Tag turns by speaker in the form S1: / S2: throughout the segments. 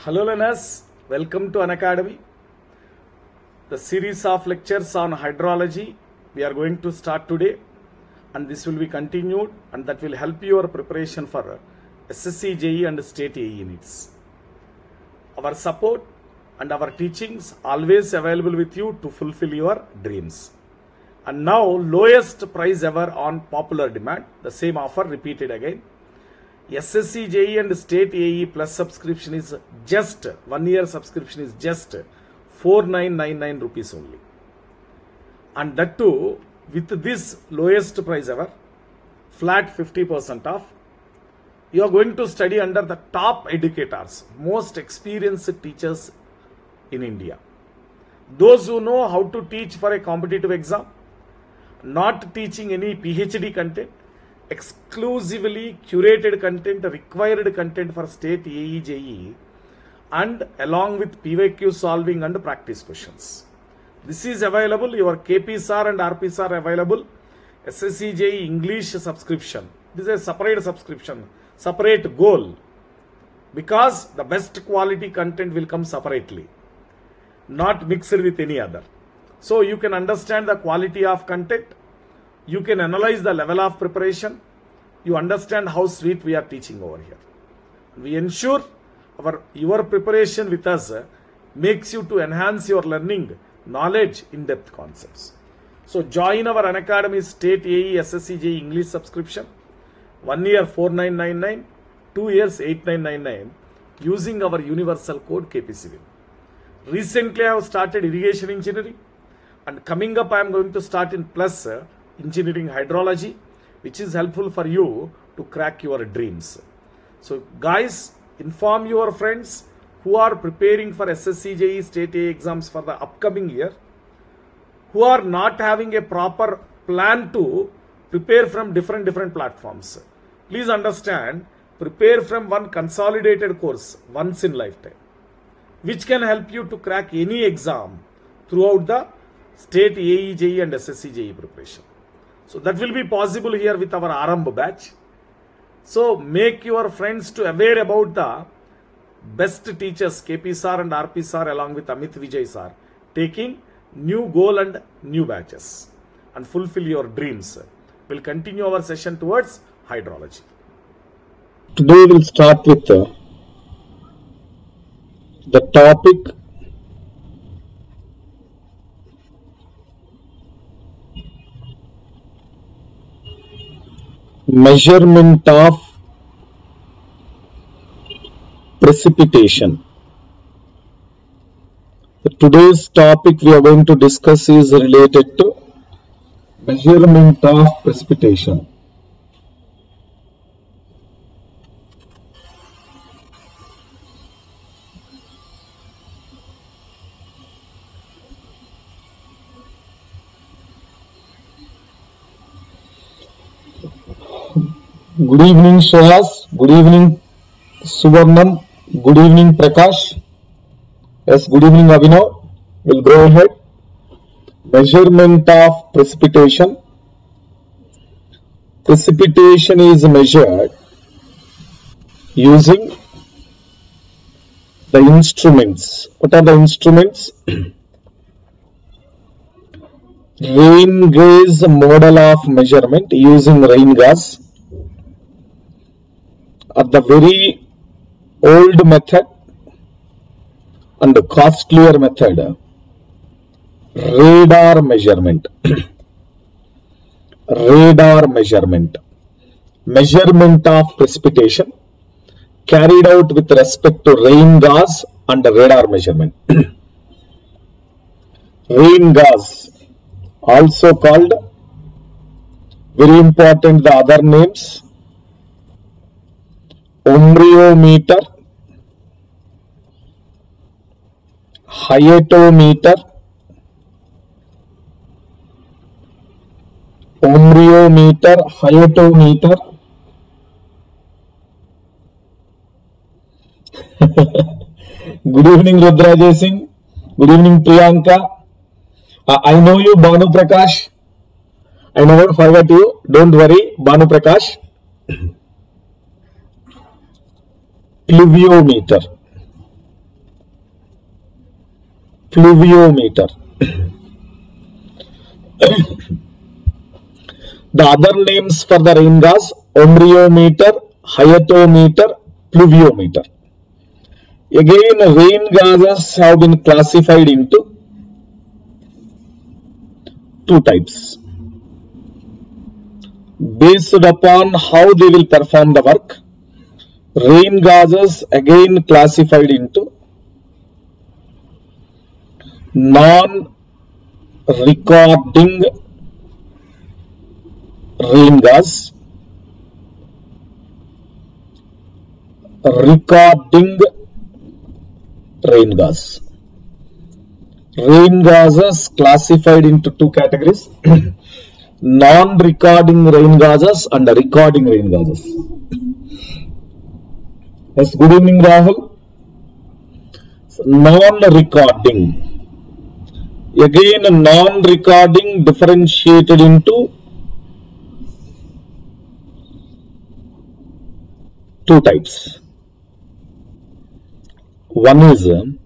S1: Hello learners, welcome to Unacademy. The series of lectures on hydrology we are going to start today, and this will be continued, and that will help your preparation for SSC JEE and state AE units. Our support and our teachings always available with you to fulfill your dreams. And now lowest price ever on popular demand, the same offer repeated again. SSC JEE and state AE plus subscription is just 1 year subscription is just 4999 rupees only, and that too with this lowest price ever, flat 50% off. You are going to study under the top educators, most experienced teachers in India, those who know how to teach for a competitive exam, not teaching any PhD content, exclusively curated content, required content for state AE JEE, and along with PYQ solving and practice questions. This is available. Your KPSR and RPSR available. SSC JEE English subscription. This is a separate subscription, separate goal, because the best quality content will come separately, not mixed with any other. So you can understand the quality of content. You can analyze the level of preparation. You understand how sweet we are teaching over here. We ensure your preparation with us makes you to enhance your learning, knowledge, in-depth concepts. So join our Unacademy State AE SSC JEE English subscription. 1 year 4999, 2 years 8999 using our universal code KPCV. Recently I have started irrigation engineering, and coming up I am going to start in plus engineering hydrology, which is helpful for you to crack your dreams. So guys, inform your friends who are preparing for SSC JEE state A exams for the upcoming year, who are not having a proper plan to prepare from different platforms. Please understand, prepare from one consolidated course once in lifetime, which can help you to crack any exam throughout the state AE JEE and SSC JEE preparation. So that will be possible here with our Arambh batch. So make your friends to aware about the best teachers KPSR and RPSR along with Amit Vijay sir taking new goal and new batches, and fulfill your dreams. We'll continue our session towards hydrology.
S2: Today we'll start with the topic measurement of precipitation. Today's topic we are going to discuss is related to measurement of precipitation. Good evening Shreyas, good evening Suvarnam, good evening Prakash. Yes, good evening Abhinav. We'll go ahead. Measurement of precipitation. Precipitation is measured using the instruments. What are the instruments? Rain gauge model of measurement using rain gauge. Are the very old method and the costlier method, radar measurement. Radar measurement. Measurement of precipitation carried out with respect to rain gauge and radar measurement. Rain gauge, also called, very important, the other names, umbrometer, hyetometer, umbrometer, hyetometer. Good evening Rudrajay Singh, good evening Priyanka. I know you Banu Prakash, I never forget you, don't worry Banu Prakash. Pluviometer. pluviometer. The other names for the rain gas: ombriometer, hyetometer, pluviometer. Again, rain gases have been classified into two types based upon how they will perform the work. Rain gases again classified into non-recording rain gas, recording rain gas. Rain gases classified into two categories: non-recording rain gases and recording rain gases. Yes, good evening, Rahul. Non-recording. Again, non-recording differentiated into two types. One is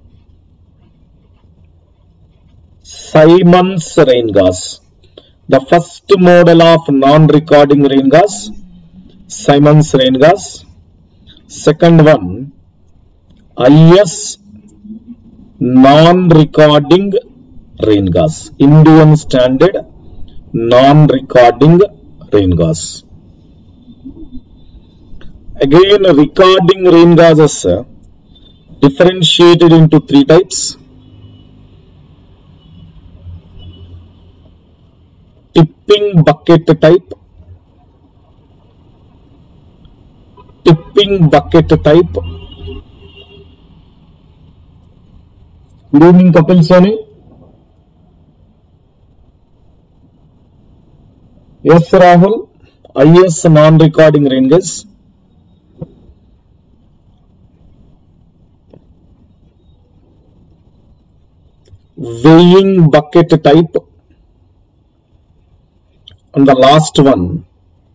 S2: Siemens rain gas. The first model of non-recording rain gas, Siemens rain gas. Second one, IS non-recording rain gas, Indian standard non-recording rain gas. Again, recording rain gases differentiated into three types: tipping bucket type, tipping bucket type. Good evening, Kapil Soni. Yes, Rahul. IS non-recording rain gas. Weighing bucket type. And the last one,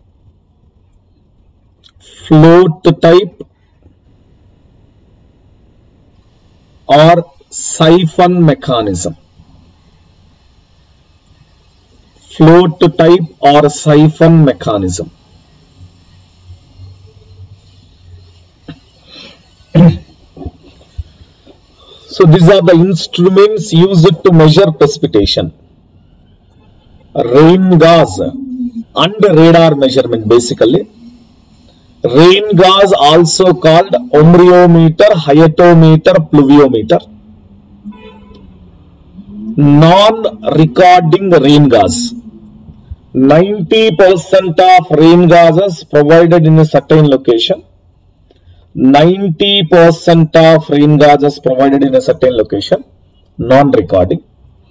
S2: float type or siphon mechanism. Float type or siphon mechanism. So these are the instruments used to measure precipitation. Rain gas and radar measurement basically. Rain gas also called ombriometer, hyetometer, pluviometer. Non-recording rain gas. 90% of rain gases provided in a certain location. 90% of rain gases provided in a certain location, non-recording.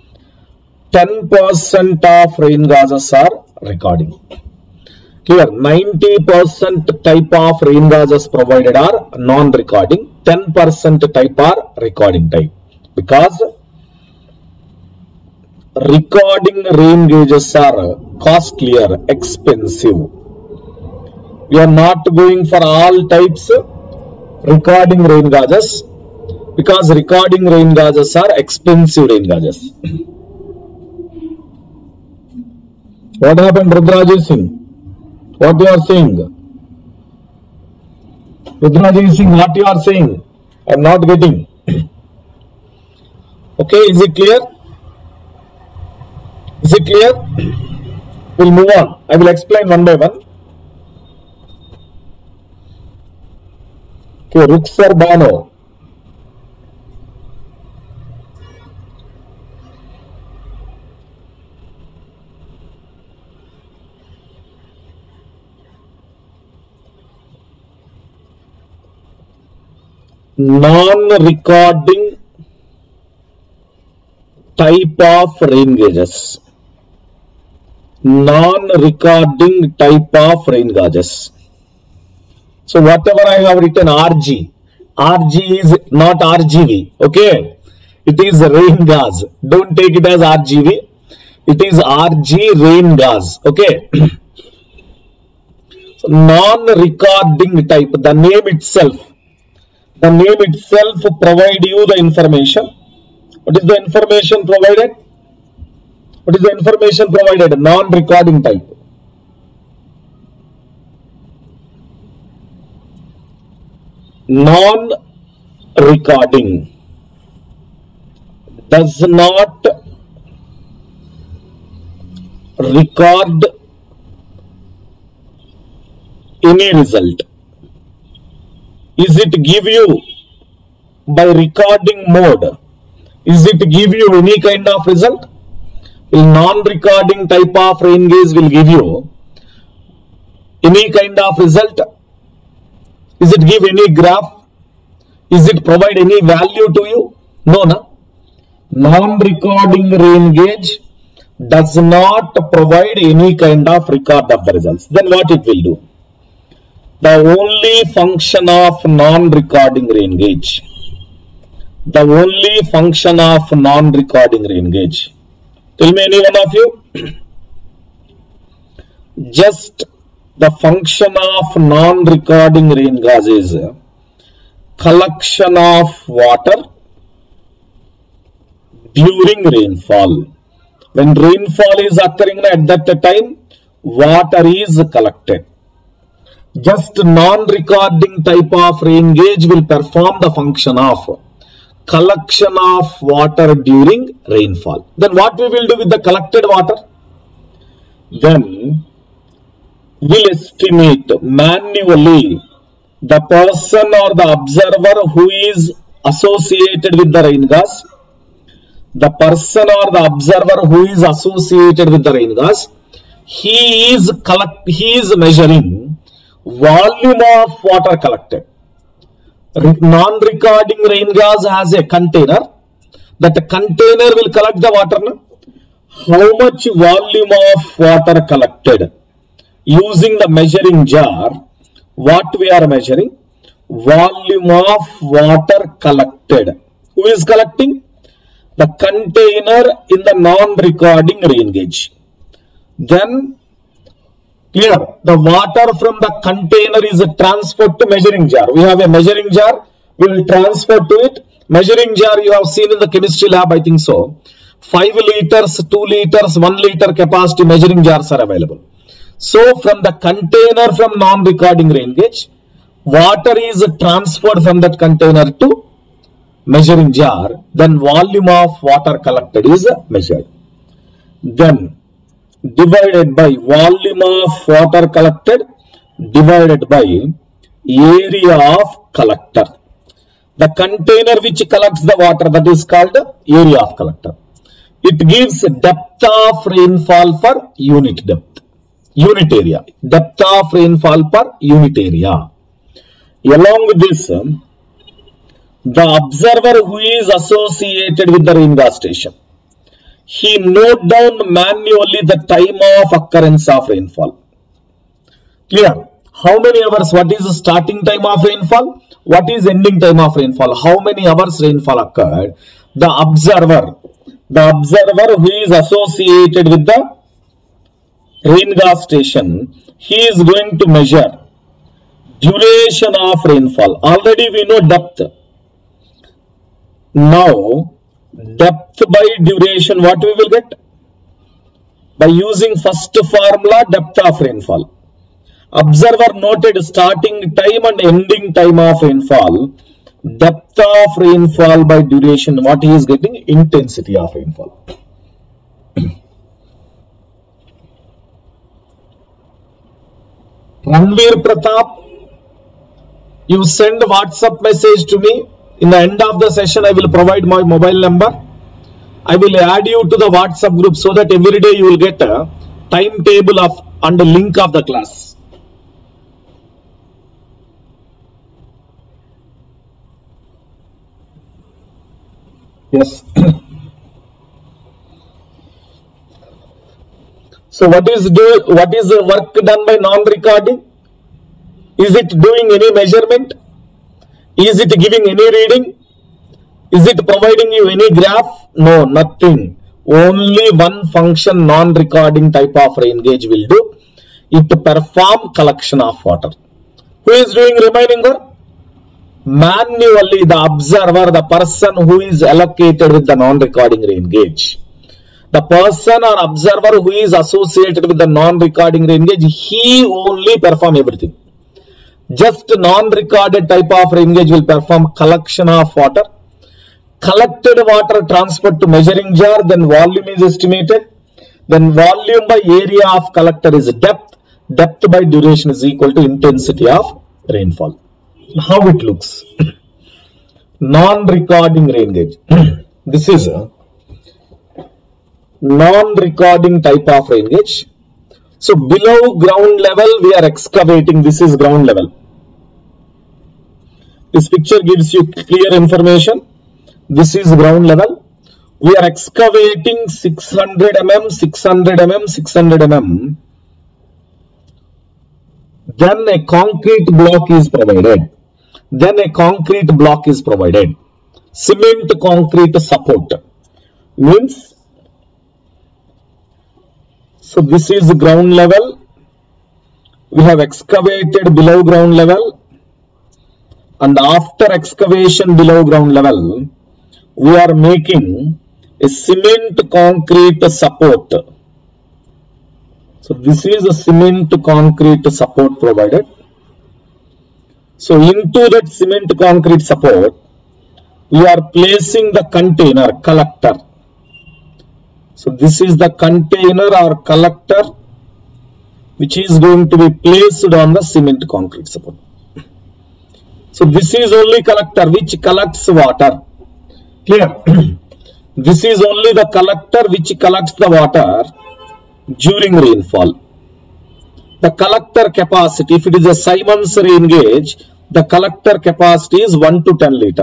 S2: 10% of rain gases are recording. Clear? 90% type of rain gases provided are non-recording. 10% type are recording type. Because recording rain gauges are costlier, expensive. We are not going for all types recording rain gases because recording rain gases are expensive rain gases. What happened, Rudraji Singh? What you are saying? Rudraji Singh, what you are saying? I am not getting. Okay, is it clear? Is it clear? We'll move on. I will explain one by one. Okay, Ruxar Bano. Non-recording type of rain gauges. Non-recording type of rain gauges. So whatever I have written RG is not RGV. Okay, it is rain gas. Don't take it as RGV. It is RG rain gas. Okay. So non-recording type. The name itself provide you the information. What is the information provided? What is the information provided? Non-recording type. Non-recording does not record any result. Is it give you by recording mode? Is it give you any kind of result? Non-recording type of rain gauge will give you any kind of result. Is it give any graph? Is it provide any value to you? No, no. Non-recording rain gauge does not provide any kind of record of the results. Then what it will do? The only function of non-recording rain gauge. The only function of non-recording rain gauge. Tell me, any one of you. Just the function of non-recording rain gauge is collection of water during rainfall. When rainfall is occurring at that time, water is collected. Just non-recording type of rain gauge will perform the function of collection of water during rainfall. Then what we will do with the collected water? Then we'll estimate manually the person or the observer who is associated with the rain gauge. The person or the observer who is associated with the rain gauge, he is measuring volume of water collected. Non-recording rain gauge has a container. That container will collect the water. How much volume of water collected? Using the measuring jar, what we are measuring? Volume of water collected. Who is collecting? The container in the non-recording rain gauge. Then here the water from the container is transferred to measuring jar. We have a measuring jar. We will transfer to it. Measuring jar you have seen in the chemistry lab, I think so. 5 liters, 2 liters, 1 liter capacity measuring jars are available. So from the container from non-recording rain gauge, water is transferred from that container to measuring jar. Then volume of water collected is measured. Then divided by volume of water collected divided by area of collector. The container which collects the water, that is called area of collector. It gives depth of rainfall per unit depth. Unit area. Depth of rainfall per unit area. Along with this, the observer who is associated with the rain gauge station, he note down manually the time of occurrence of rainfall. Clear? How many hours? What is the starting time of rainfall? What is ending time of rainfall? How many hours rainfall occurred? The observer who is associated with the rain gauge station, he is going to measure duration of rainfall. Already we know depth. Now depth by duration, what we will get? By using first formula, depth of rainfall. Observer noted starting time and ending time of rainfall. Depth of rainfall by duration, what he is getting? Intensity of rainfall. Ranveer Pratap, you send WhatsApp message to me. In the end of the session, I will provide my mobile number. I will add you to the WhatsApp group so that every day you will get a timetable of and a link of the class. Yes. So what is the work done by non-recording? Is it doing any measurement? Is it giving any reading? Is it providing you any graph? No, nothing. Only one function non-recording type of rain gauge will do. It perform collection of water. Who is doing remaining work? manually the observer, the person who is allocated with the non-recording rain gauge. The person or observer who is associated with the non-recording rain gauge, he only perform everything. Just non-recorded type of rain gauge will perform collection of water. Collected water transferred to measuring jar, then volume is estimated. Then volume by area of collector is depth. Depth by duration is equal to intensity of rainfall. How it looks? Non-recording rain gauge. This is a non-recording type of rain gauge. So below ground level we are excavating. This is ground level. This picture gives you clear information. This is ground level. We are excavating 600 mm, 600 mm, 600 mm. Then a concrete block is provided. Then a concrete block is provided. Cement concrete support. Means, so this is ground level. We have excavated below ground level. And after excavation below ground level, we are making a cement concrete support. So this is a cement concrete support provided. So into that cement concrete support, we are placing the container collector. So this is the container or collector which is going to be placed on the cement concrete support. So this is only collector which collects water. Clear? This is only the collector which collects the water during rainfall. The collector capacity, if it is a Siemens rain gauge, the collector capacity is 1 to 10 liter.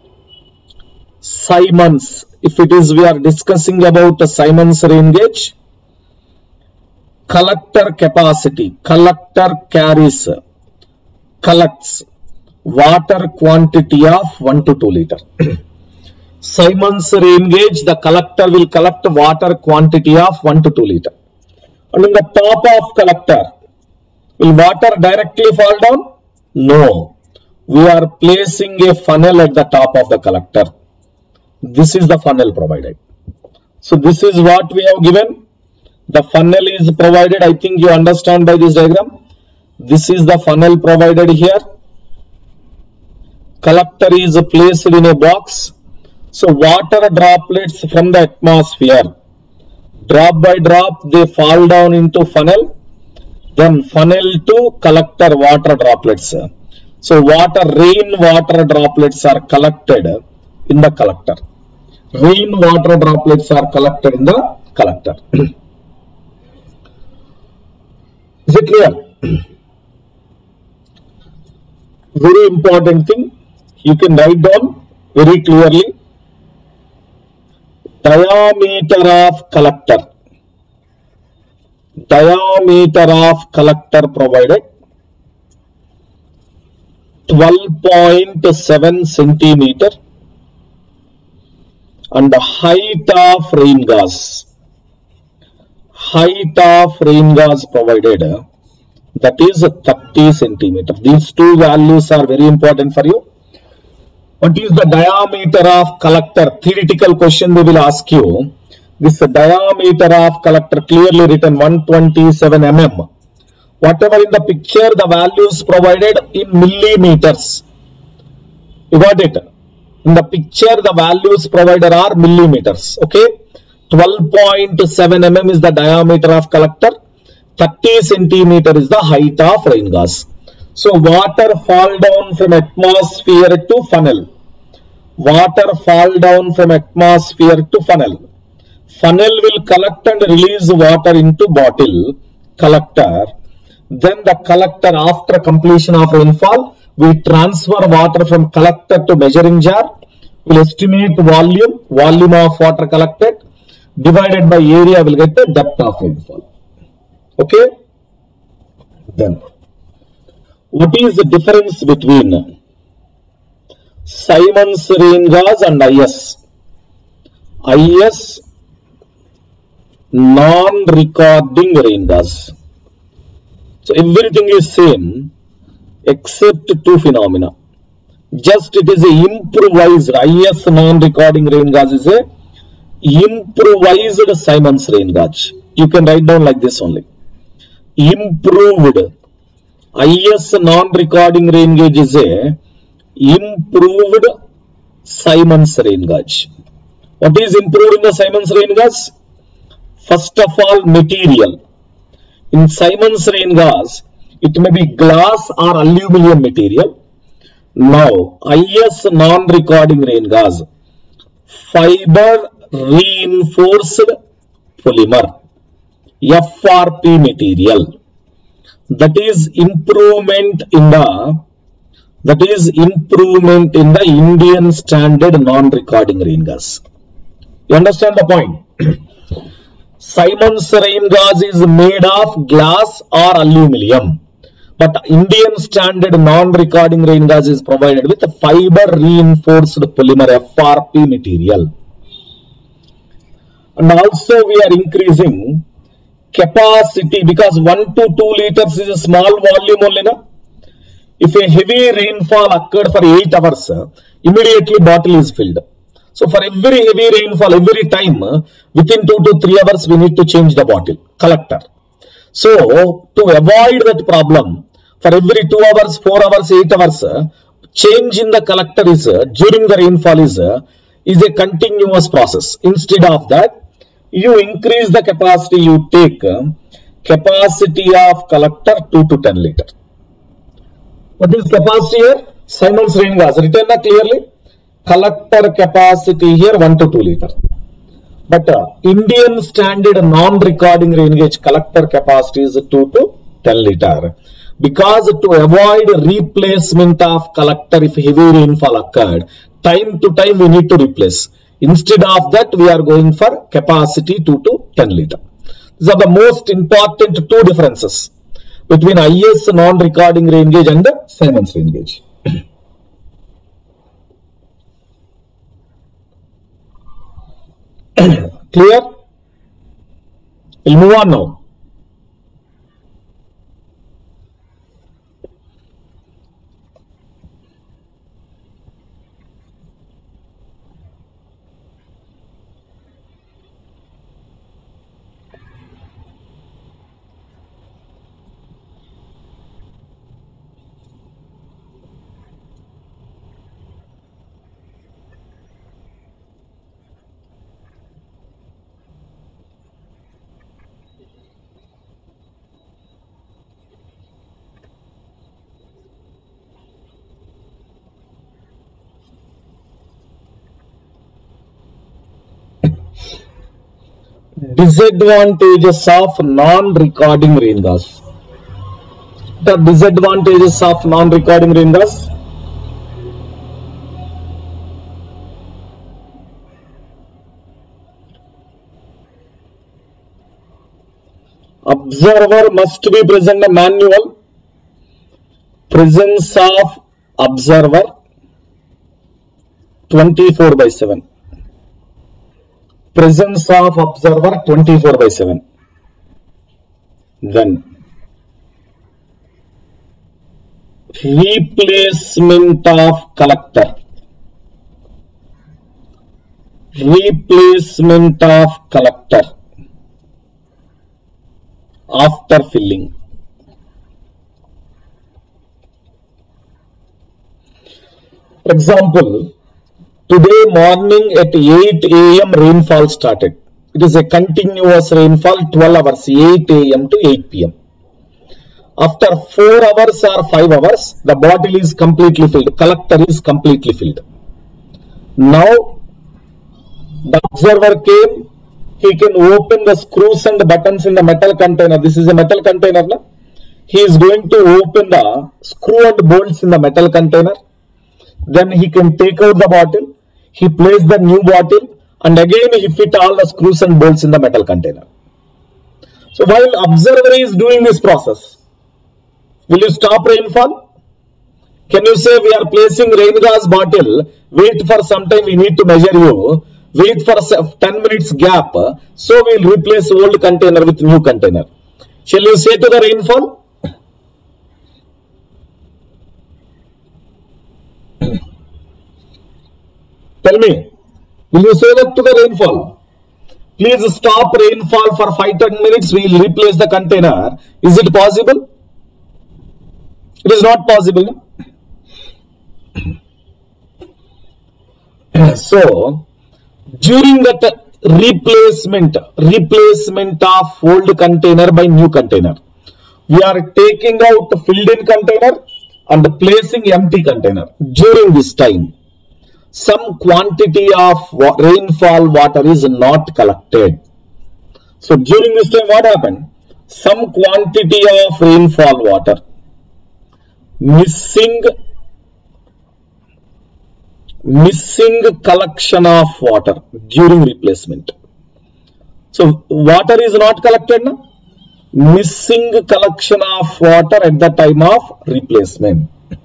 S2: Siemens, if it is, we are discussing about a Siemens rain gauge, collector capacity, collector collects water quantity of 1 to 2 liter. Siemens rain gauge, the collector will collect water quantity of 1 to 2 liter. And in the top of collector, will water directly fall down? No. We are placing a funnel at the top of the collector. This is the funnel provided. So this is what we have given. The funnel is provided. I think you understand by this diagram. This is the funnel provided here. Collector is placed in a box. So water droplets from the atmosphere, drop by drop, they fall down into funnel, then funnel to collector water droplets. So rain water droplets are collected in the collector. Rain water droplets are collected in the collector. Is it clear? Very important thing. You can write down very clearly. Diameter of collector. Diameter of collector provided 12.7 centimeter and the height of rain gauze. Height of rain gauze provided, that is 30 centimeter. These two values are very important for you. What is the diameter of collector? Theoretical question they will ask you. This diameter of collector clearly written 127 mm. Whatever in the picture, the values provided in millimeters. You got it? In the picture, the values provided are millimeters. Okay? 12.7 mm is the diameter of collector. 30 centimeter is the height of rain gauze. So water fall down from atmosphere to funnel. Water fall down from atmosphere to funnel. Funnel will collect and release water into bottle, collector. Then the collector, after completion of rainfall, we transfer water from collector to measuring jar. We'll estimate volume of water collected, divided by area, will get the depth of rainfall. Okay? Then, what is the difference between Siemens rain gauze and IS? IS, non-recording rain gauze. So everything is same except two phenomena. Just it is a improvised IS non-recording rain gauge is a improvised Siemens rain gauge. You can write down like this only. Improved IS non-recording rain gauge is a improved Siemens rain gauge. What is improved in the Siemens rain gauge? First of all, material. In Siemens rain gauge, it may be glass or aluminum material. Now, IS non-recording rain gauge, fiber reinforced polymer, FRP material. That is improvement in the Indian standard non-recording rain gauge. You understand the point? Siemens rain gauge is made of glass or aluminum, but Indian standard non-recording rain gauge is provided with a fiber reinforced polymer FRP material. And also we are increasing capacity because 1 to 2 liters is a small volume only. Na? If a heavy rainfall occurred for 8 hours, immediately bottle is filled. So for every heavy rainfall, every time, within 2 to 3 hours, we need to change the bottle, collector. So to avoid that problem, for every 2 hours, 4 hours, 8 hours, change in the collector is, during the rainfall is a continuous process. Instead of that, you increase the capacity, you take capacity of collector 2 to 10 liter. What is capacity here? Siemens rain gauge, written clearly. Collector capacity here 1 to 2 liter. But Indian standard non-recording rain gauge collector capacity is 2 to 10 liter. Because to avoid replacement of collector if heavy rainfall occurred, time to time we need to replace. Instead of that, we are going for capacity 2 to 10 liter. These are the most important two differences between IS non-recording rain gauge and the Siemens rain gauge. Clear? We'll move on now. Disadvantages of non-recording rain gauge. The disadvantages of non-recording rain gauge. Observer must be present. Manual. Presence of observer 24/7. Presence of observer 24/7. Then replacement of collector. Replacement of collector after filling. For example, today morning at 8 a.m. rainfall started. It is a continuous rainfall 12 hours, 8 a.m. to 8 p.m. After 4 hours or 5 hours, the bottle is completely filled. Collector is completely filled. Now, the observer came. He can open the screws and the buttons in the metal container. This is a metal container. No? He is going to open the screw and bolts in the metal container. Then he can take out the bottle. He placed the new bottle and again he fit all the screws and bolts in the metal container. So while observer is doing this process, will you stop rainfall? Can you say we are placing rain gauge bottle, wait for some time, we need to measure you, wait for 10 minutes gap, so we will replace old container with new container. Shall you say to the rainfall? Tell me, will you say that to the rainfall? Please stop rainfall for 5-10 minutes. We will replace the container. Is it possible? It is not possible. So, during that replacement of old container by new container, we are taking out the filled-in container and placing empty container. During this time, some quantity of rainfall water is not collected. So during this time, what happened? Some quantity of rainfall water missing collection of water during replacement. So water is not collected now. Missing collection of water at the time of replacement.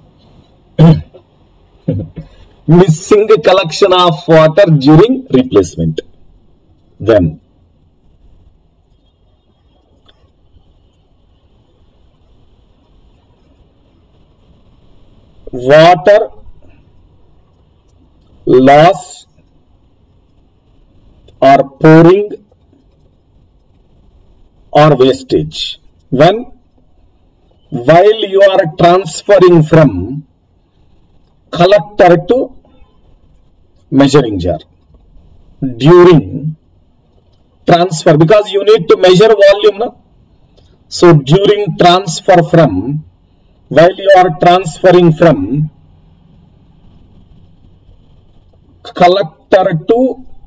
S2: Missing collection of water during replacement. Then water loss or pouring or wastage when while you are transferring from collector to measuring jar. During transfer, because you need to measure volume, no? So during transfer from, while you are transferring from collector to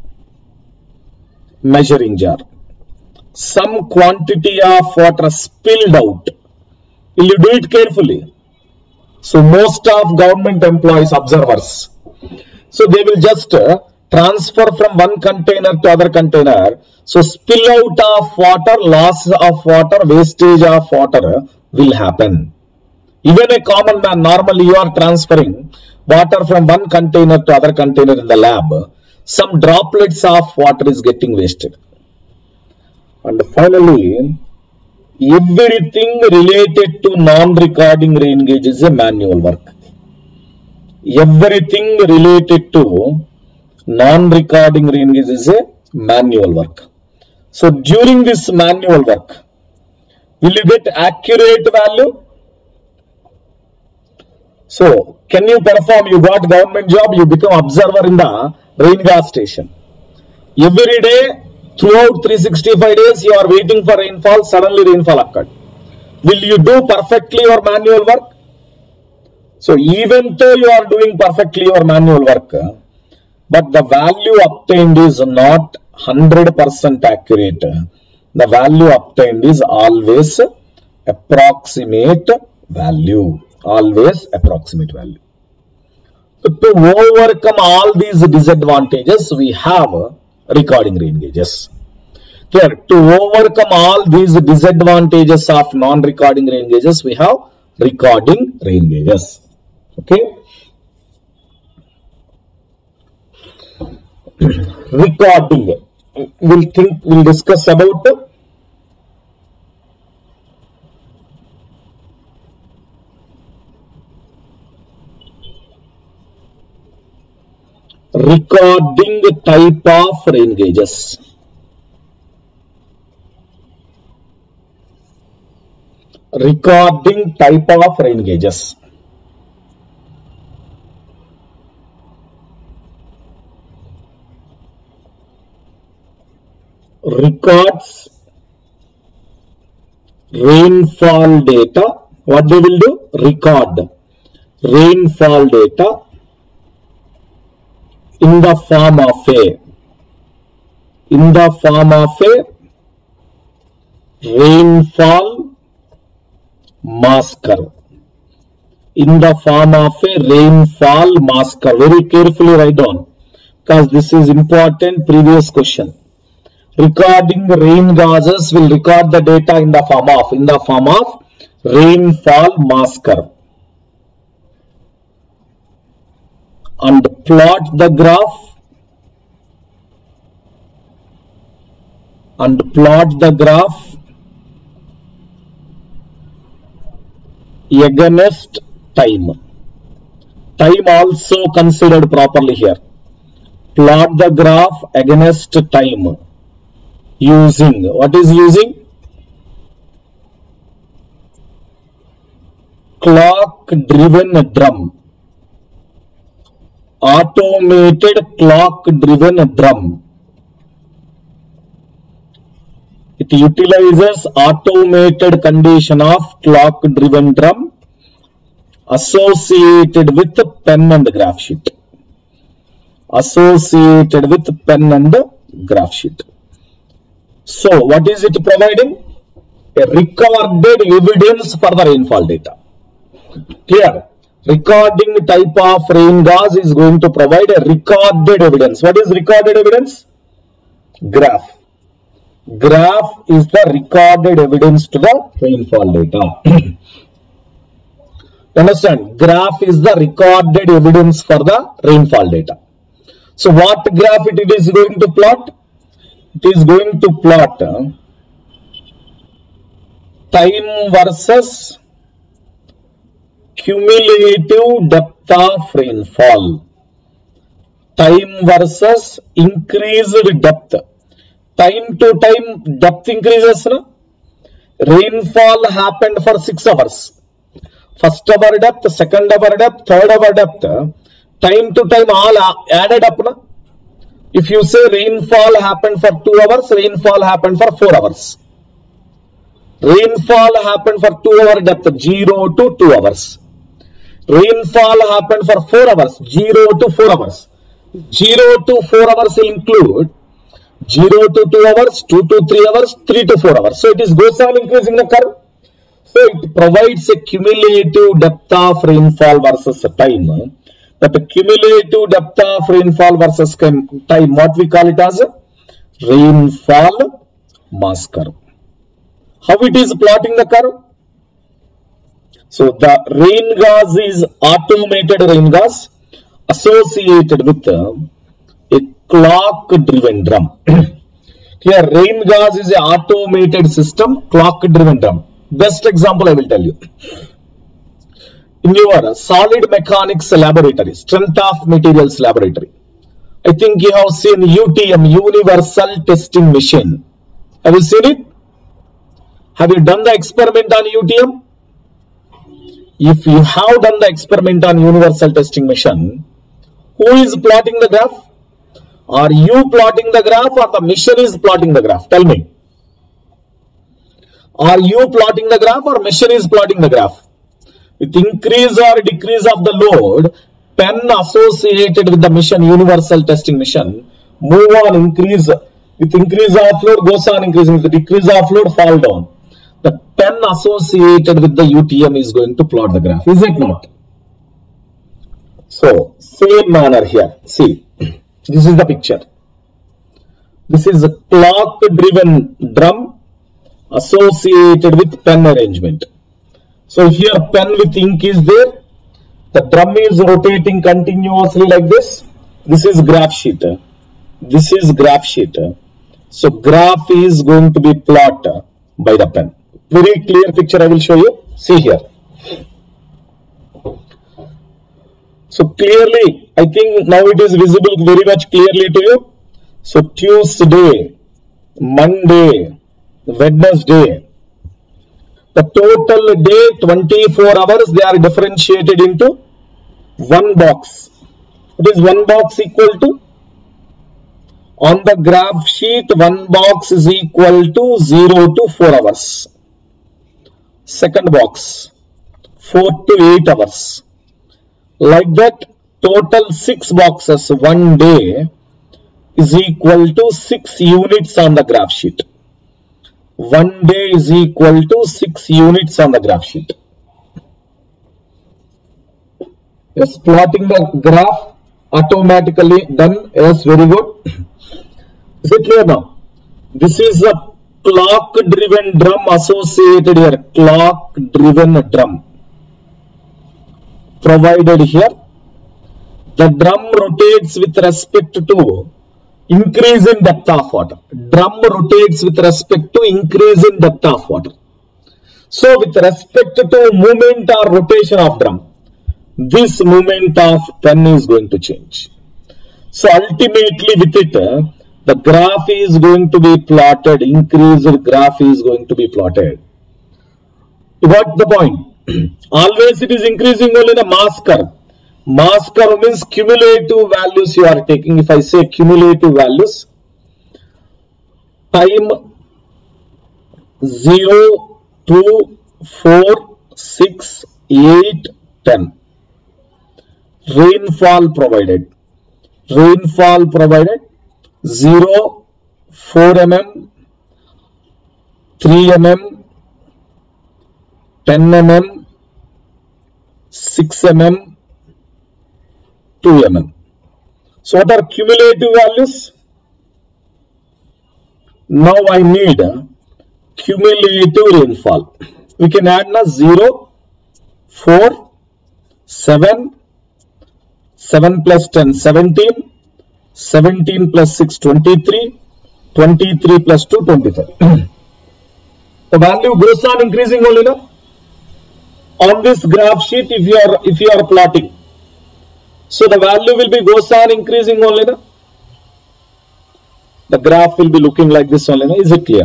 S2: measuring jar, some quantity of water spilled out. Will you do it carefully? So most of government employees, observers, so they will just transfer from one container to other container. So spill out of water, loss of water, wastage of water will happen. Even a common man, normally you are transferring water from one container to other container in the lab. Some droplets of water is getting wasted. And finally, everything related to non-recording rain gauge is a manual work. Everything related to non-recording rain gauge is a manual work. So during this manual work, will you get accurate value? So can you perform? You got government job, you become observer in the rain gas station. Every day, throughout 365 days, you are waiting for rainfall, suddenly rainfall occurred. Will you do perfectly your manual work? So even though you are doing perfectly your manual work, but the value obtained is not 100% accurate. The value obtained is always approximate value. Always approximate value. To overcome all these disadvantages, we have recording rain gauges. Here, to overcome all these disadvantages of non-recording rain gauges, we have recording rain gauges. Okay. Recording. We'll discuss about recording type of rain gauges. Recording type of rain gauges. Records rainfall data. What they will do? Record rainfall data in the form of a rainfall masker. In the form of a rainfall masker. Very carefully write down, because this is important previous question. Recording rain gauges will record the data in the form of rainfall masker. And plot the graph against time. Time also considered properly here. plot the graph against time using, what is using? Clock driven drum. Automated clock driven drum. It utilizes automated condition of clock driven drum associated with pen and graph sheet. Associated with pen and graph sheet. So what is it providing? A recorded evidence for the rainfall data. Clear? Recording type of rain gauge is going to provide a recorded evidence. What is recorded evidence? Graph. Graph is the recorded evidence to the rainfall data. Understand? Graph is the recorded evidence for the rainfall data. So what graph it is going to plot? It is going to plot time versus cumulative depth of rainfall. Time versus increased depth. Time to time depth increases. No? Rainfall happened for 6 hours. First hour depth, second hour depth, third hour depth. Time to time all added up. No? If you say rainfall happened for 2 hours, rainfall happened for 4 hours. Rainfall happened for 2 hour depth, 0 to 2 hours. Rainfall happened for 4 hours, 0 to 4 hours. 0 to 4 hours will include 0 to 2 hours, 2 to 3 hours, 3 to 4 hours. So it is goes on increasing the curve. So it provides a cumulative depth of rainfall versus time. But the cumulative depth of rainfall versus time, what we call it as rainfall mass curve. How it is plotting the curve? So the rain gauge is automated rain gauge associated with a clock driven drum. Here rain gauge is an automated system, clock driven drum. Best example I will tell you. In your solid mechanics laboratory, strength of materials laboratory, I think you have seen UTM, universal testing machine. Have you seen it? Have you done the experiment on UTM? If you have done the experiment on universal testing machine, who is plotting the graph? Are you plotting the graph or the machine is plotting the graph? Tell me. Are you plotting the graph or machine is plotting the graph? With increase or decrease of the load, pen associated with the machine, universal testing machine, move on increase. With increase of load goes on increasing. With the decrease of load fall down. The pen associated with the UTM is going to plot the graph. Is it not? So, same manner here. See, this is the picture. This is a clock driven drum associated with pen arrangement. So here pen with ink is there. The drum is rotating continuously like this. This is graph sheet. This is graph sheet. So graph is going to be plotted by the pen. Very clear picture I will show you. See here. So clearly, I think now it is visible very much clearly to you. So Tuesday, Monday, Wednesday, the total day 24 hours they are differentiated into one box. What is one box equal to? On the graph sheet, one box is equal to 0 to 4 hours. Second box, 4 to 8 hours. Like that, total 6 boxes one day is equal to 6 units on the graph sheet. One day is equal to 6 units on the graph sheet. Yes, plotting the graph automatically done. Yes, very good. Is it clear now? This is a clock driven drum associated here. Clock driven drum provided here. The drum rotates with respect to increase in depth of water. Drum rotates with respect to increase in depth of water. So with respect to movement or rotation of drum, this movement of pen is going to change. So ultimately with it, the graph is going to be plotted, increased graph is going to be plotted. You got the point? Always it is increasing only the mass curve. Mass curve means cumulative values you are taking. If I say cumulative values, time 0, 2, 4, 6, 8, 10. Rainfall provided. Rainfall provided 0, 4 mm, 3 mm, 10 mm, 6 mm, 2 mm. So what are cumulative values? Now I need cumulative rainfall. We can add now 0, 4, 7, 7 plus 10, 17, 17 plus 6, 23, 23 plus 2, 25. The value goes on increasing only now. On this graph sheet, if you are plotting, so the value will be goes on increasing only now. The graph will be looking like this only now. Is it clear?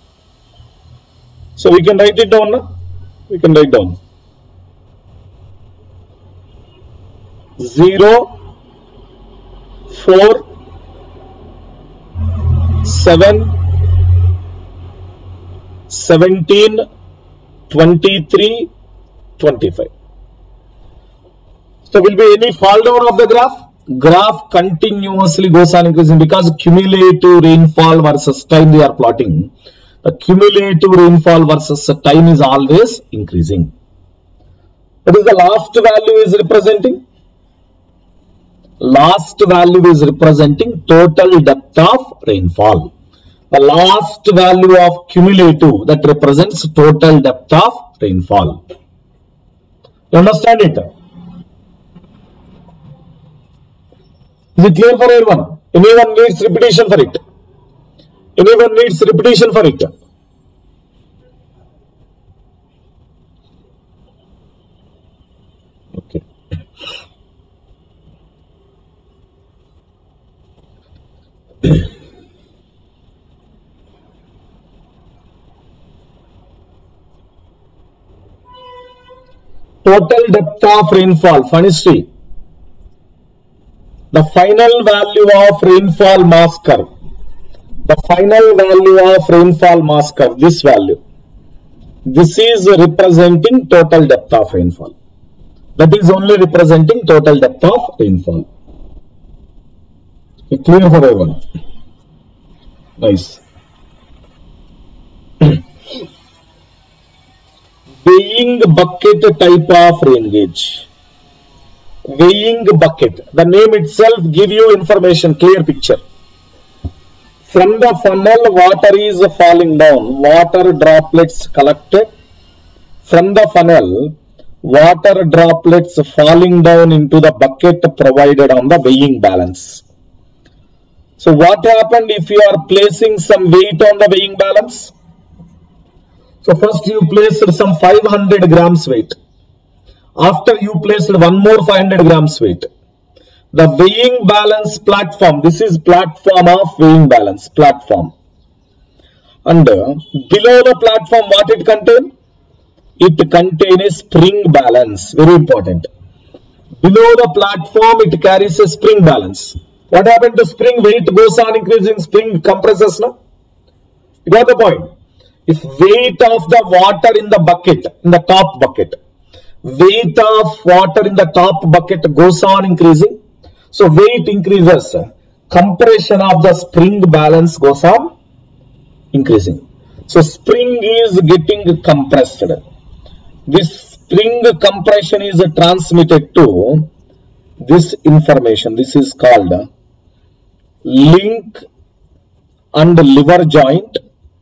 S2: So we can write it down now. We can write down 0, 4, 7, 17, 23, 25. So will be any fall down of the graph? Graph continuously goes on increasing because cumulative rainfall versus time they are plotting. The cumulative rainfall versus time is always increasing. What is the last value is representing? Last value is representing total depth of rainfall. The last value of cumulative that represents total depth of rainfall. You understand it? Is it clear for everyone? Anyone needs repetition for it? Anyone needs repetition for it? Okay. Total depth of rainfall, Funistry. The final value of rainfall mass curve. The final value of rainfall mass curve, this value. This is representing total depth of rainfall. That is only representing total depth of rainfall. Okay, clear for everyone? Nice. Weighing bucket type of rain gauge. Weighing bucket. The name itself give you information, clear picture. From the funnel, water is falling down. Water droplets collected. From the funnel, water droplets falling down into the bucket provided on the weighing balance. So what happened if you are placing some weight on the weighing balance? So first you placed some 500 grams weight. After you placed one more 500 grams weight. The weighing balance platform, this is platform of weighing balance, platform. And below the platform, what it contain? It contains a spring balance, very important. Below the platform, it carries a spring balance. What happened to spring? Weight goes on increasing, spring compresses, no? You got the point? If weight of the water in the bucket, in the top bucket, weight of water in the top bucket goes on increasing. So weight increases, compression of the spring balance goes on increasing. So spring is getting compressed. This spring compression is transmitted to this information. This is called link and lever joint.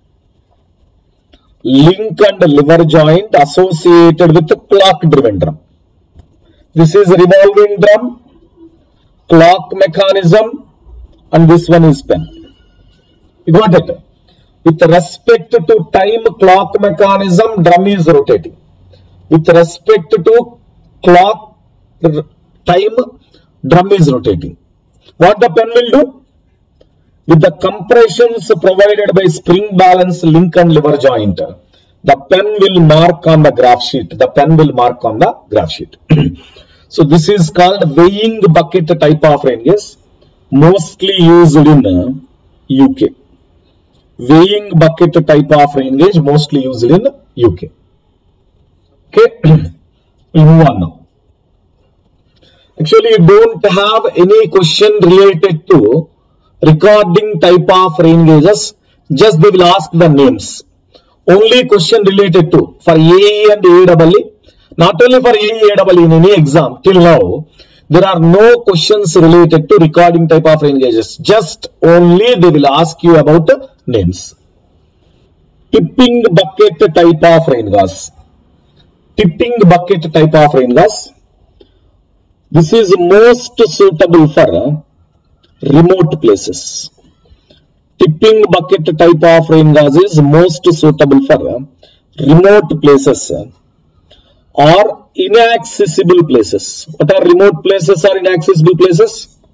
S2: Link and lever joint associated with the clock driven drum. This is revolving drum, clock mechanism, and this one is pen. You got it? With respect to time clock mechanism, drum is rotating. With respect to clock time, drum is rotating. What the pen will do? With the compressions provided by spring balance link and lever joint, the pen will mark on the graph sheet. The pen will mark on the graph sheet. So this is called weighing bucket type of rain gauge, mostly used in UK. Weighing bucket type of rain gauge, mostly used in UK. Okay, we move on now. Actually, you don't have any question related to recording type of rain gauges, just they will ask the names. Only question related to for AE and AEE, not only for AE AEE in any exam till now, there are no questions related to recording type of rain gauges, just only they will ask you about names. Tipping bucket type of rain gauge. Tipping bucket type of rain gauge. This is most suitable for remote places. Tipping bucket type of rain gauge is most suitable for remote places or inaccessible places. What are remote places or inaccessible places?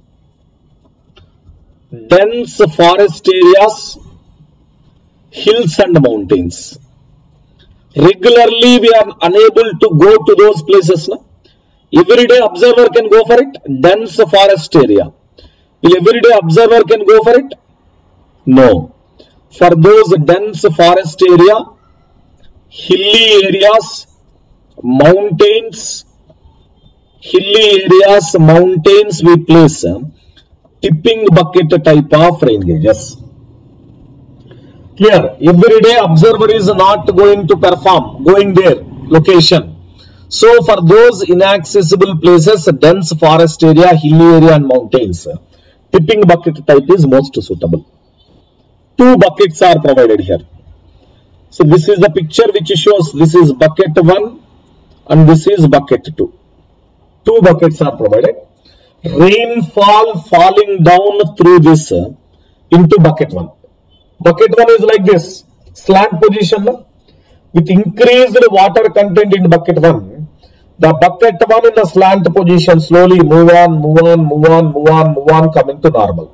S2: Dense forest areas, hills and mountains. Regularly we are unable to go to those places. No? Everyday observer can go for it. Dense forest area. Will everyday observer can go for it? No. For those dense forest area, hilly areas, mountains, we place tipping bucket type of rain gauges. Clear? Everyday observer is not going to perform, going there, location. So for those inaccessible places, dense forest area, hilly area and mountains, tipping bucket type is most suitable. Two buckets are provided here. So this is the picture which shows this is bucket 1 and this is bucket 2. Two buckets are provided. Rainfall falling down through this into bucket 1. Bucket 1 is like this, slant position. With increased water content in bucket 1, the bucket 1 in the slant position slowly move on, coming to normal.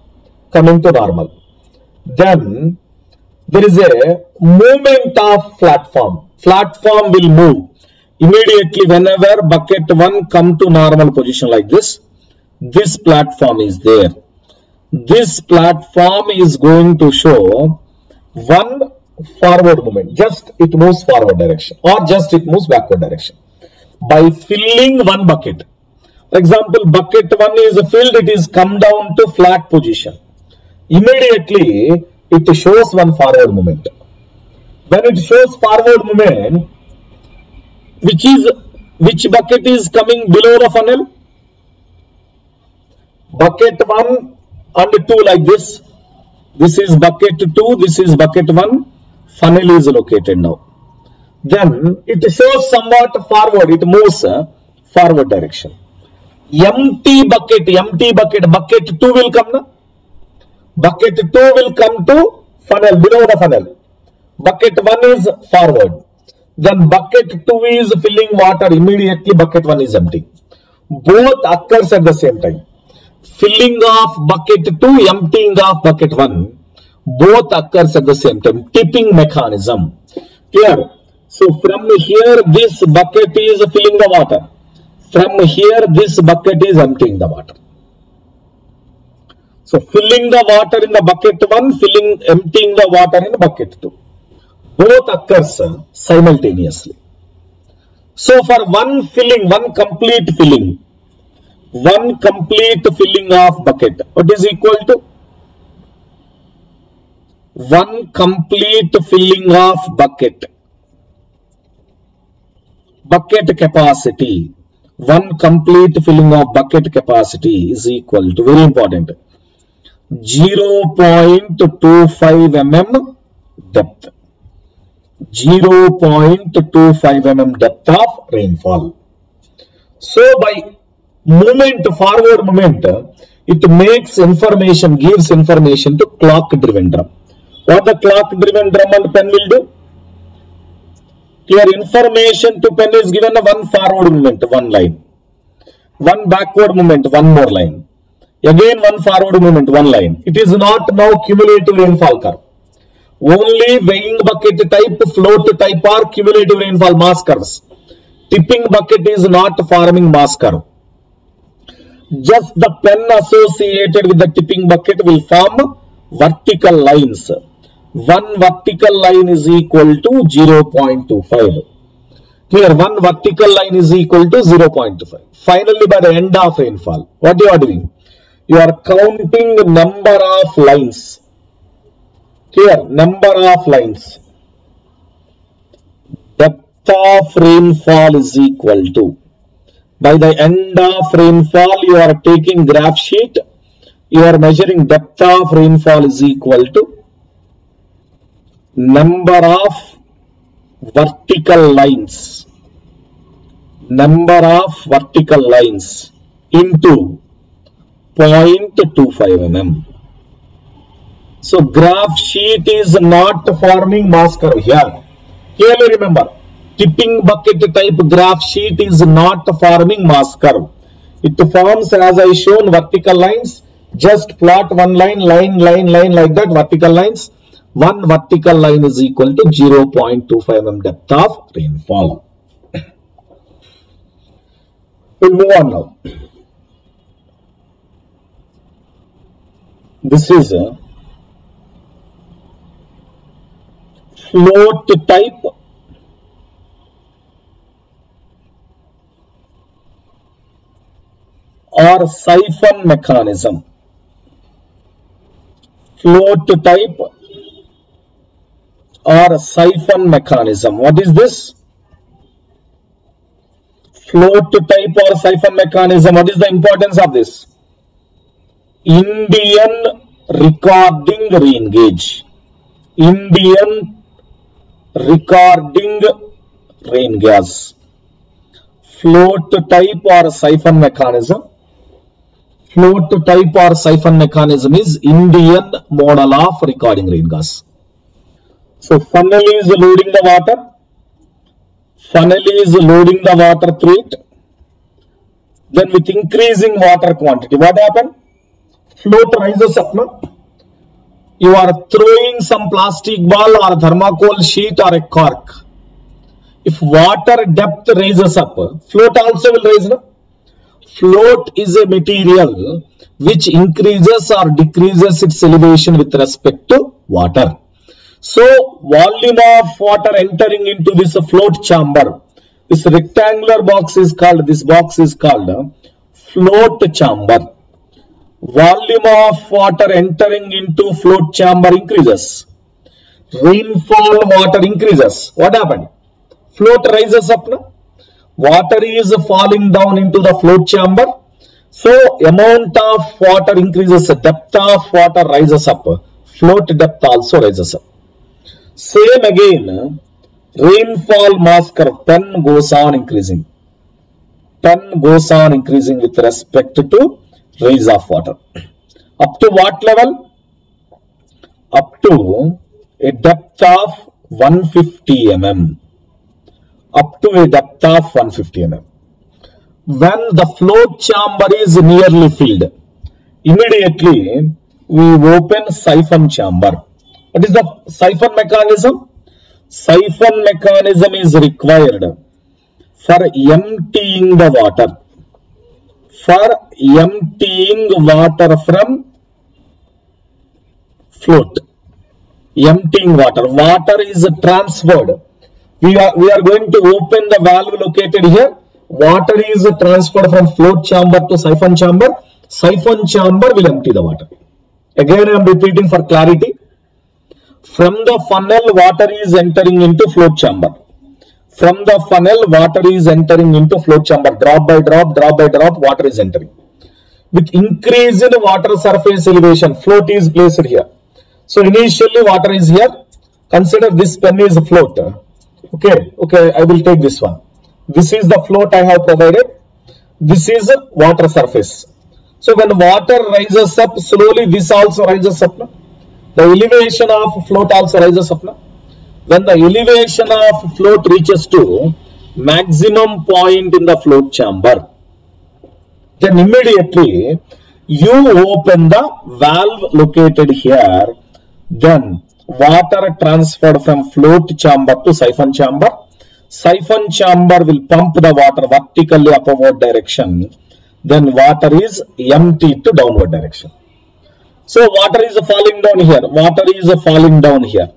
S2: Then there is a movement of platform. Platform will move immediately whenever bucket 1 come to normal position like this. This platform is there. This platform is going to show one forward movement. Just it moves forward direction or just it moves backward direction. By filling one bucket. For example, bucket 1 is filled, it is come down to flat position. Immediately it shows one forward movement. When it shows forward movement, which bucket is coming below the funnel? Bucket 1 and 2 like this. This is bucket 2, this is bucket 1. Funnel is located now. Then it shows somewhat forward, it moves forward direction. Empty bucket, bucket 2 will come now. Bucket 2 will come to funnel, below the funnel. Bucket 1 is forward. Then bucket 2 is filling water, immediately bucket 1 is empty. Both occurs at the same time. Filling of bucket 2, emptying of bucket 1, both occurs at the same time. Tipping mechanism. Clear? So from here this bucket is filling the water. From here this bucket is emptying the water. So filling the water in the bucket 1, emptying the water in the bucket 2. Both occurs simultaneously. So for one complete filling of bucket, what is equal to? One complete filling of bucket capacity. One complete filling of bucket capacity is equal to, very important, 0.25 mm depth. 0.25 mm depth of rainfall. So by forward movement, it makes information, gives information to clock driven drum. What the clock driven drum and pen will do? Clear? Information to pen is given a one forward movement, one line. One backward movement, one more line. Again one forward movement, one line. It is not now cumulative rainfall curve. Only weighing bucket type, float type are cumulative rainfall mass curves. Tipping bucket is not forming mass curve. Just the pen associated with the tipping bucket will form vertical lines. One vertical line is equal to 0.25. Here, one vertical line is equal to 0.25. Finally, by the end of rainfall, what you are doing? You are counting the number of lines. Here, number of lines. Depth of rainfall is equal to. By the end of rainfall, you are taking graph sheet. You are measuring depth of rainfall is equal to number of vertical lines. Number of vertical lines into 0.25 mm. So graph sheet is not forming mass curve here. Clearly remember, tipping bucket type graph sheet is not forming mass curve. It forms, as I shown, vertical lines. Just plot one line like that, vertical lines. One vertical line is equal to 0.25 mm depth of rainfall. We'll move on now. This is a float type or siphon mechanism. Float type or siphon mechanism. What is this? Float type or siphon mechanism. What is the importance of this? Indian recording rain gauge. Indian recording rain gas. Float type or siphon mechanism. Float type or siphon mechanism is Indian model of recording rain gas. So funnel is loading the water. Funnel is loading the water through it. Then with increasing water quantity, what happened? Float rises up. No? You are throwing some plastic ball or thermocol sheet or a cork. If water depth rises up, float also will rise. No? Float is a material which increases or decreases its elevation with respect to water. So, volume of water entering into this float chamber, this rectangular box is called, float chamber. Volume of water entering into float chamber increases. Rainfall water increases. What happened? Float rises up. No? Water is falling down into the float chamber. So, amount of water increases, depth of water rises up. Float depth also rises up. Same again, rainfall mass curve, pen goes on increasing. Pen goes on increasing with respect to rise of water. Up to what level? Up to a depth of 150 mm. Up to a depth of 150 mm. When the float chamber is nearly filled, immediately we open siphon chamber. What is the siphon mechanism? Siphon mechanism is required for emptying the water. For emptying water from float. Emptying water. Water is transferred. We are going to open the valve located here. Water is transferred from float chamber to siphon chamber. Siphon chamber will empty the water. Again, I am repeating for clarity. From the funnel, water is entering into float chamber. From the funnel, water is entering into float chamber. Drop by drop, water is entering. With increase in water surface elevation, float is placed here. So initially water is here. Consider this pen is a float. Okay, I will take this one. This is the float I have provided. This is water surface. So when water rises up, slowly this also rises up. No? The elevation of float also rises up. No? When the elevation of float reaches to maximum point in the float chamber, then immediately you open the valve located here, then water transferred from float chamber to siphon chamber. Siphon chamber will pump the water vertically upward direction. Then water is emptied to downward direction. So water is falling down here. Water is falling down here.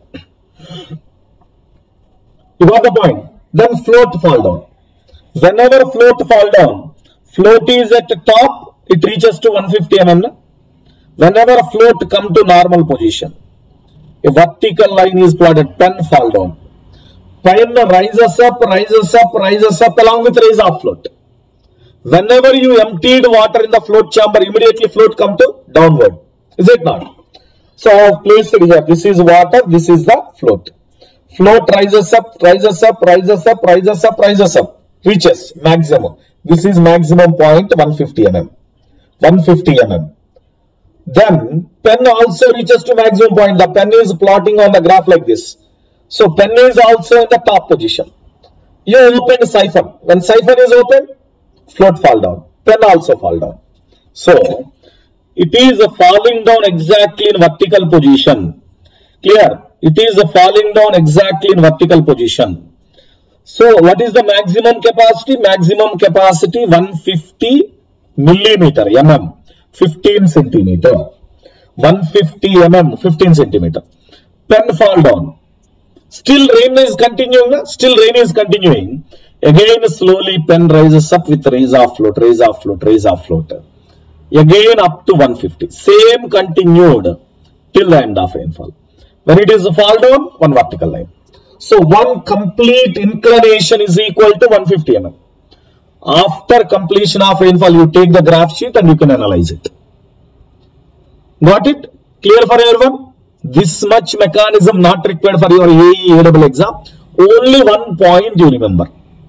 S2: You got the point? Then float fall down. Whenever float fall down, float is at the top, it reaches to 150 mm. Whenever float come to normal position, a vertical line is plotted, pen fall down. Pen rises up, rises up, rises up along with rise of float. Whenever you emptied water in the float chamber, immediately float come to downward. Is it not? So I have placed it here. This is water, this is the float. Float rises up, rises up, rises up, rises up, rises up, reaches maximum. This is maximum point 150 mm. 150 mm. Then pen also reaches to maximum point. The pen is plotting on the graph like this. So pen is also in the top position. You open siphon. When siphon is open, float fall down. Pen also fall down. So it is falling down exactly in vertical position. Clear? It is falling down exactly in vertical position. So what is the maximum capacity? Maximum capacity 150 millimeter, mm, 15 centimeter. 150 mm, 15 centimeter. Pen fall down. Still rain is continuing. Still rain is continuing. Again slowly pen rises up with rise of float, rise of float, rise of float. Again up to 150. Same continued till the end of rainfall. When it is fall down, one vertical line. So one complete inclination is equal to 150 mm. After completion of rainfall, you take the graph sheet and you can analyze it. Got it? Clear for everyone? This much mechanism not required for your AE A-double exam. Only one point you remember.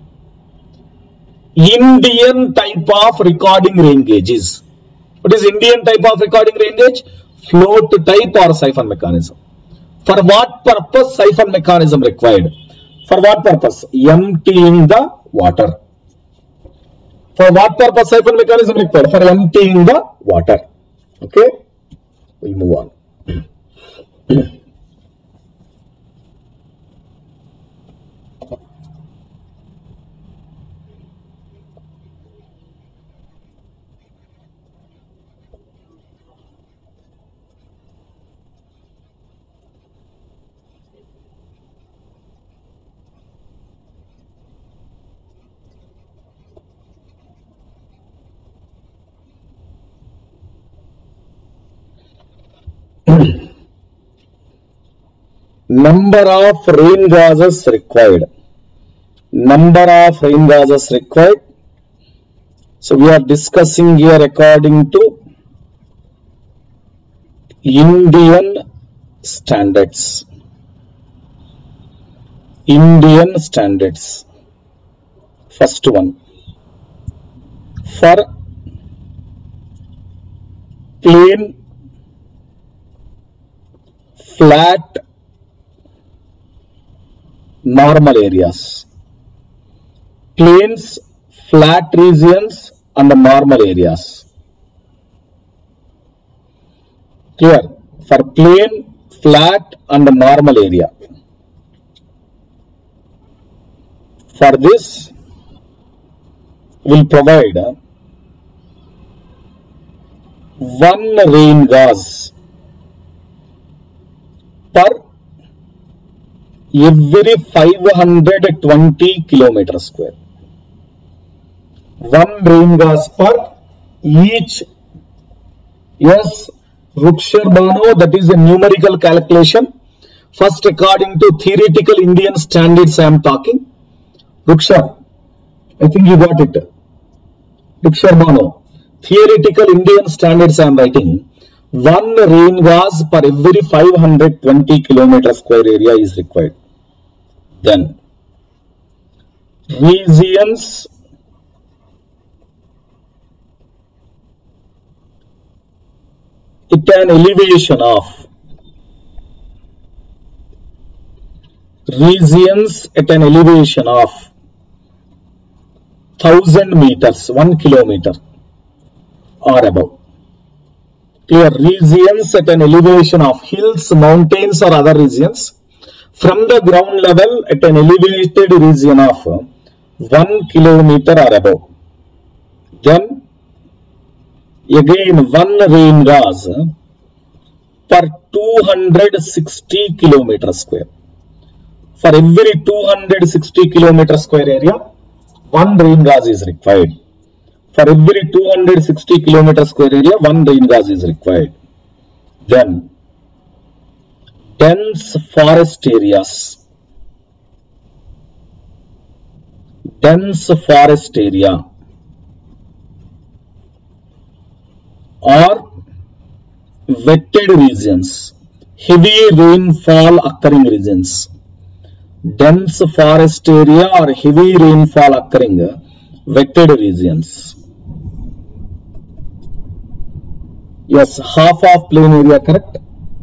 S2: Indian type of recording rain gauges. What is Indian type of recording rain gauge? Float type or siphon mechanism. For what purpose siphon mechanism required? For what purpose? Emptying the water. For what purpose siphon mechanism required? For emptying the water. Okay? We'll move on. Number of rain gases required. Number of rain gases required. So we are discussing here according to Indian standards. Indian standards. First one. For plain, flat, normal areas. Plains, flat regions and normal areas. Clear? For plain, flat and normal area. For this, will provide one rain gas per every 520 kilometer square. One rain gas per each. Yes, Rukshar-Bano, that is a numerical calculation. First, according to theoretical Indian standards I am talking. Rukshar, I think you got it. Rukshar-Bano, theoretical Indian standards I am writing. One rain gas per every 520 kilometer square area is required. Then regions at an elevation of 1000 meters, 1 kilometer or above. clear, regions at an elevation of hills, mountains or other regions from the ground level at an elevated region of 1 kilometer or above. Then again 1 rain gauge per 260 kilometer square. For every 260 kilometer square area, 1 rain gauge is required. For every 260 kilometer square area, 1 rain gauge is required. Then dense forest areas. Dense forest area or wetted regions, heavy rainfall occurring regions. Dense forest area or heavy rainfall occurring wetted regions. Yes, half of plain area, correct.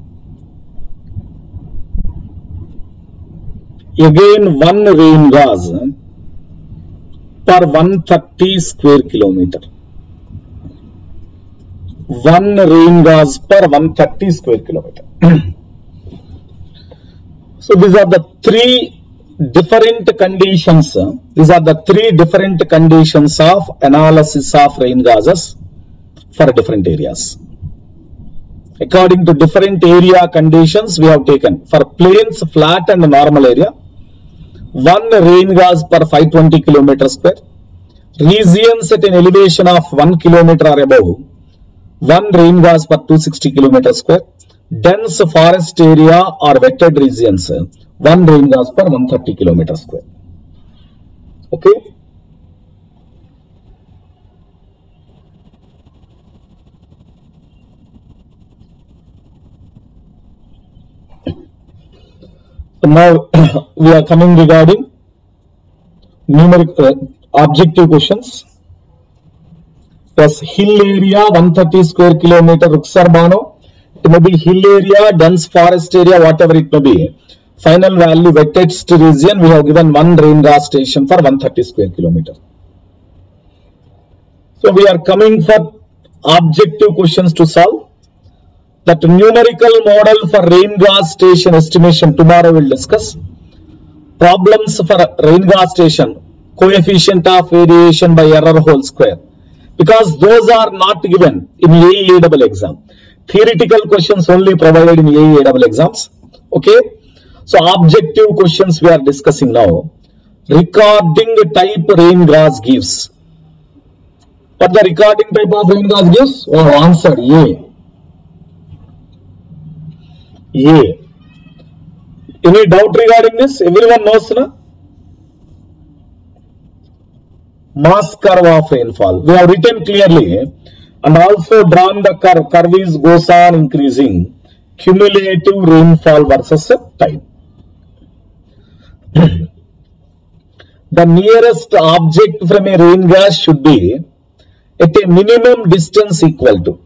S2: Again 1 rain gauge per 130 square kilometer. 1 rain gauge per 130 square kilometer. So these are the 3 different conditions. These are the 3 different conditions of analysis of rain gauges for different areas. According to different area conditions, we have taken for plains, flat and normal area, 1 rain gauge per 520 kilometer square. Regions at an elevation of 1 kilometer or above, 1 rain gauge per 260 kilometer square. Dense forest area or wetted regions, 1 rain gauge per 130 kilometer square. Okay. So now we are coming regarding numeric objective questions. Yes, hill area 130 square kilometer Ruxarbano. It may be hill area, dense forest area, whatever it may be. Final value wettest region, we have given 1 rain gauge station for 130 square kilometer. So we are coming for objective questions to solve. That numerical model for rain gauge station estimation tomorrow we'll discuss. Problems for rain gauge station, coefficient of variation by error whole square. Because those are not given in AE double exam. Theoretical questions only provided in AE double exams. Okay. So objective questions we are discussing now. Recording type rain gauge gives. What the recording type of rain gauge gives? Oh, answered A. A. Any doubt regarding this? Everyone knows, na? Mass curve of rainfall. We have written clearly and also drawn the curve. Curve is goes on increasing. Cumulative rainfall versus time. The nearest object from a rain gauge should be at a minimum distance equal to.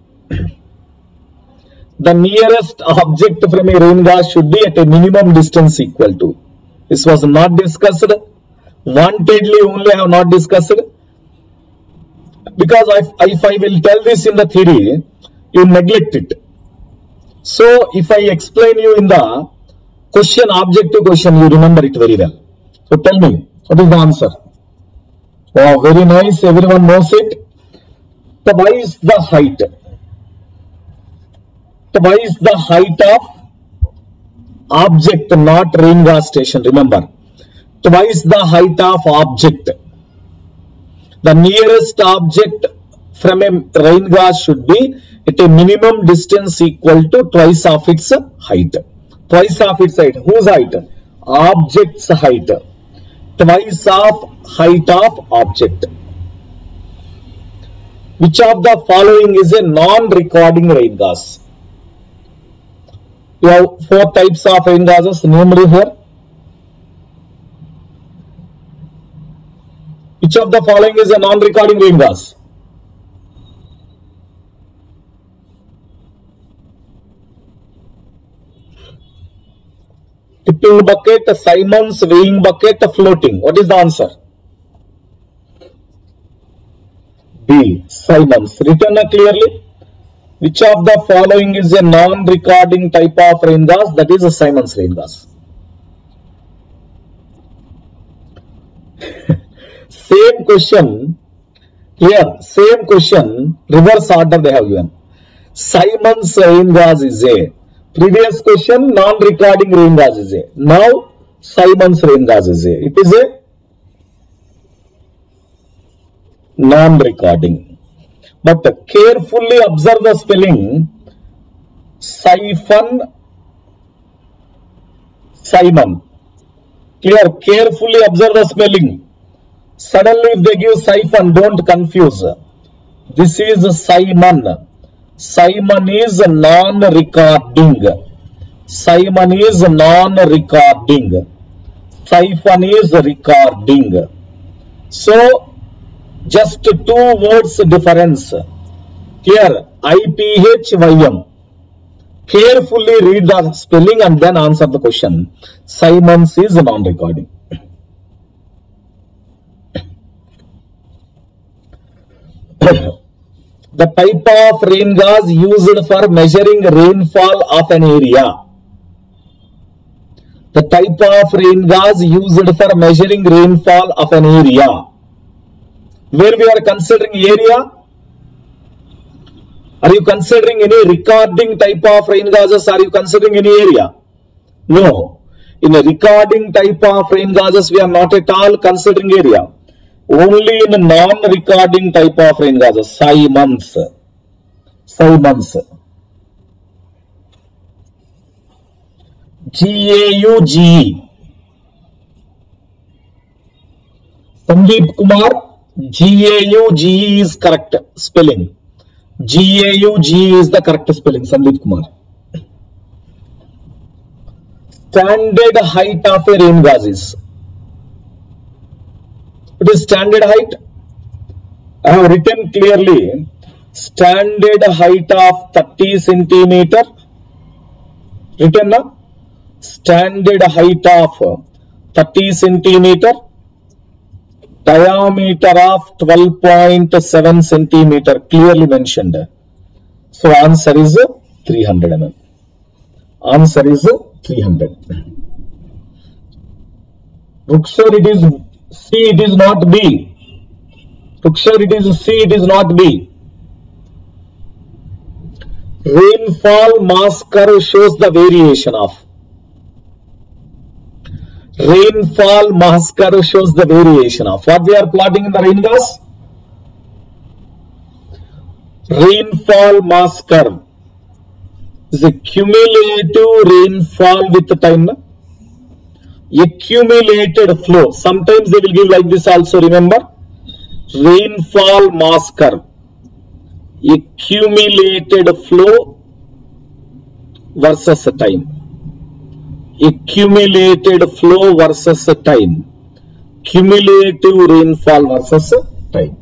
S2: The nearest object from a rain gauge should be at a minimum distance equal to. This was not discussed. Wantedly only I have not discussed. Because if I will tell this in the theory, you neglect it. So if I explain you in the question, objective question, you remember it very well. So tell me, what is the answer? Wow, very nice. Everyone knows it. So why is the height? So why is the height of object, not rain gauge station? Remember. So why is the height of object? The nearest object from a rain gauge should be at a minimum distance equal to twice of its height. Twice of its height. Whose height? Object's height. Twice of height of object. Which of the following is a non-recording rain gauge? We have 4 types of rain gauges named here. Which of the following is a non-recording rain gauge? Tipping bucket, Simon's weighing bucket, floating. What is the answer? B. Simon's. Written clearly. Which of the following is a non-recording type of rain gas? That is a Siemens rain gas. Same question here, same question, reverse order they have given. Siemens rain gas is A. Previous question, non-recording rain gas is A. Now, Siemens rain gas is A. It is a non-recording. But carefully observe the spelling. Siphon, Simon. Clear? Carefully observe the spelling. Suddenly if they give siphon, don't confuse. This is Simon. Simon is non-recording. Simon is non-recording. Siphon is recording. So, just two words difference. Here, IPHYM. Carefully read the spelling and then answer the question. Siemens is non-recording. The type of rain gas used for measuring rainfall of an area. The type of rain gas used for measuring rainfall of an area. Where we are considering area? Are you considering any recording type of rain gases? Are you considering any area? No. In a recording type of rain gases, we are not at all considering area. Only in a non-recording type of rain gases. Siemens. Siemens. GAUGE. Sandeep Kumar. GAUGE is correct spelling. GAUGE is the correct spelling, Sandeep Kumar. Standard height of a rain gas is. It is standard height. I have written clearly. Standard height of 30 centimeter. Written now. Standard height of 30 centimeter. Diameter of 12.7 centimeter, clearly mentioned. So answer is 300 mm. Answer is 300. Ruksar, it is C, it is not B. Ruksar, it is C, it is not B. Rainfall mass curve shows the variation of. Rainfall mass curve shows the variation of. What we are plotting in the rain gas? Rainfall mass curve is a cumulative rainfall with the time. Accumulated flow. Sometimes they will give like this also, remember. Rainfall mass curve. Accumulated flow versus time. Accumulated flow versus time. Cumulative rainfall versus time.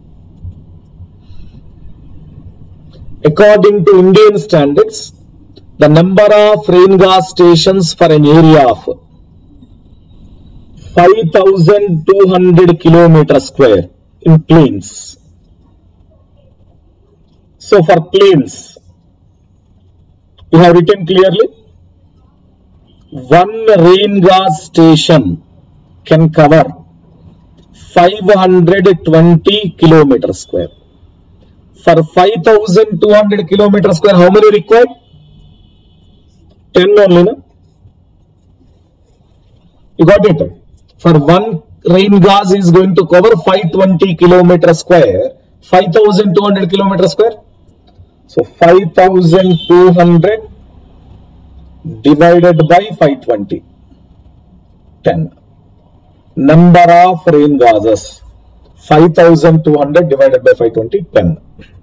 S2: According to Indian standards, the number of rain gas stations for an area of 5,200 kilometers square in plains. So for plains, we have written clearly, one rain gas station can cover 520 kilometers square. For 5,200 kilometers square, how many required? 10 only, no? You got it? For one rain gas is going to cover 520 kilometers square, 5,200 kilometers square. So 5,200 divided by 520, 10. Number of rain gases, 5,200 divided by 520, 10.